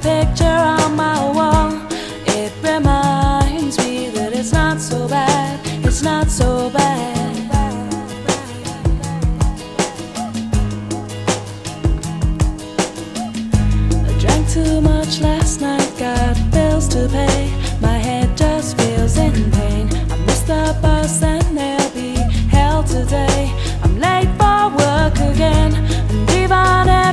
picture on my wall. It reminds me that it's not so bad, it's not so bad. I drank too much last night, got bills to pay. My head just feels in pain. I missed the bus and there'll be hell today. I'm late for work again, and even if